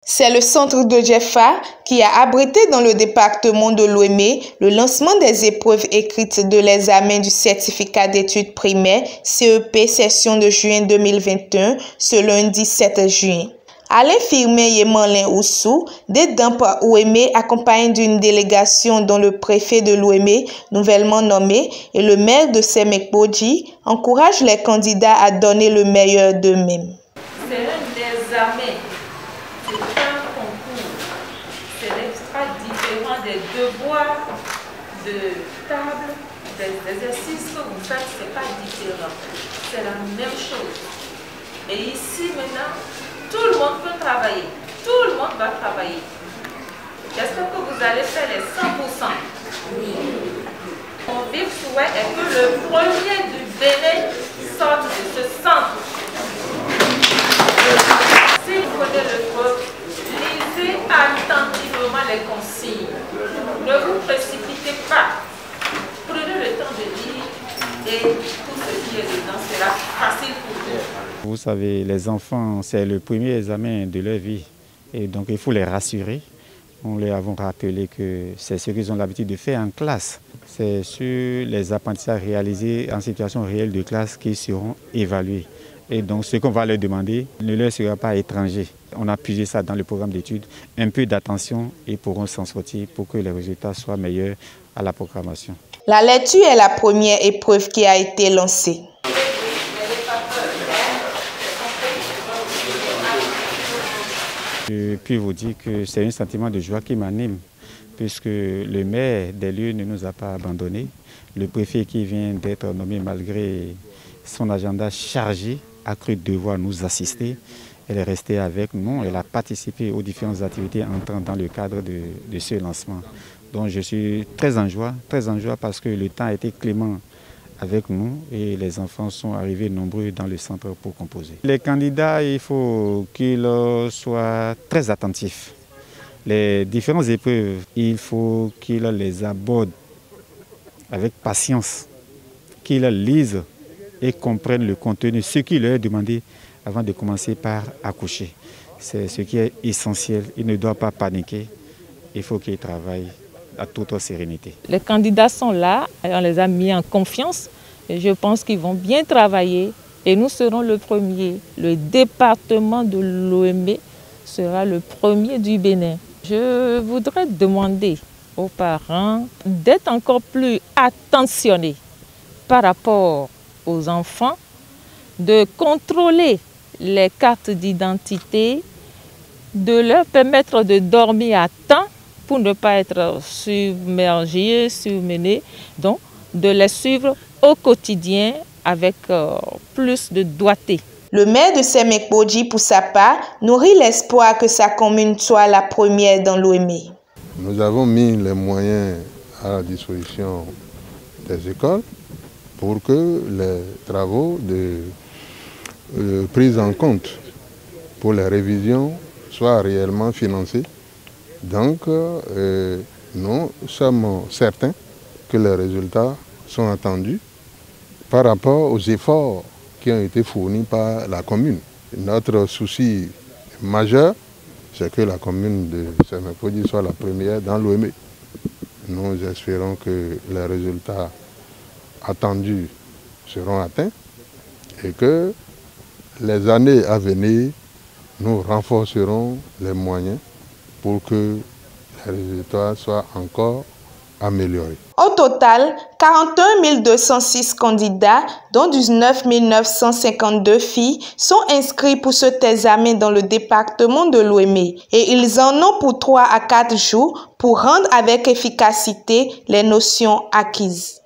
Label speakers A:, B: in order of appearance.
A: C'est le centre de Jeffa qui a abrité dans le département de Lomé le lancement des épreuves écrites de l'examen du certificat d'études primaires CEP session de juin 2021 ce lundi 7 juin. Alain Firmin Yemanlin Oussou, des Dampa Ouémé, accompagné d'une délégation dont le préfet de Lomé, nouvellement nommé, et le maire de Semek-Bodji, encourage les candidats à donner le meilleur d'eux-mêmes.
B: C'est un examen. C'est un concours. C'est extra différent des devoirs de table, des exercices que vous faites, ce n'est pas différent. C'est la même chose. Et ici maintenant, tout le monde peut travailler. Tout le monde va travailler. J'espère que vous allez faire les 100%. Oui. Mon vif souhait est que le premier du Bénin sorte de ce centre. Si vous connaissez le code, lisez attentivement les consignes. Ne vous précipitez pas. Prenez le temps de lire et tout ce qui est dedans sera facile pour vous.
C: Vous savez, les enfants, c'est le premier examen de leur vie. Et donc il faut les rassurer. Nous leur avons rappelé que c'est ce qu'ils ont l'habitude de faire en classe. C'est sur les apprentissages réalisés en situation réelle de classe qu'ils seront évalués. Et donc ce qu'on va leur demander ne leur sera pas étranger. On a puisé ça dans le programme d'études. Un peu d'attention et pourront s'en sortir pour que les résultats soient meilleurs à la programmation.
A: La lecture est la première épreuve qui a été lancée.
C: Je puis vous dire que c'est un sentiment de joie qui m'anime, puisque le maire des lieux ne nous a pas abandonnés. Le préfet qui vient d'être nommé malgré son agenda chargé a cru devoir nous assister. Elle est restée avec nous, elle a participé aux différentes activités entrant dans le cadre de ce lancement. Donc je suis très en joie parce que le temps a été clément avec nous et les enfants sont arrivés nombreux dans le centre pour composer. Les candidats, il faut qu'ils soient très attentifs. Les différentes épreuves, il faut qu'ils les abordent avec patience, qu'ils lisent et comprennent le contenu, ce qui leur est demandé avant de commencer par accoucher. C'est ce qui est essentiel. Ils ne doivent pas paniquer. Il faut qu'ils travaillent à toute sérénité.
B: Les candidats sont là, on les a mis en confiance et je pense qu'ils vont bien travailler et nous serons le premier. Le département de Lomé sera le premier du Bénin. Je voudrais demander aux parents d'être encore plus attentionnés par rapport aux enfants, de contrôler les cartes d'identité, de leur permettre de dormir à temps pour ne pas être submergés, surmenés, donc de les suivre au quotidien avec plus de doigté.
A: Le maire de Semek-Bodji, pour sa part, nourrit l'espoir que sa commune soit la première dans Lomé.
D: Nous avons mis les moyens à la disposition des écoles pour que les travaux de prise en compte pour les révisions soient réellement financés. Donc, nous sommes certains que les résultats sont attendus par rapport aux efforts qui ont été fournis par la commune. Notre souci majeur, c'est que la commune de Semek-Bodji soit la première dans Lomé. Nous espérons que les résultats attendus seront atteints et que les années à venir, nous renforcerons les moyens pour que les résultats soient encore améliorés.
A: Au total, 41 206 candidats, dont 19 952 filles, sont inscrits pour cet examen dans le département de Lomé et ils en ont pour 3 à 4 jours pour rendre avec efficacité les notions acquises.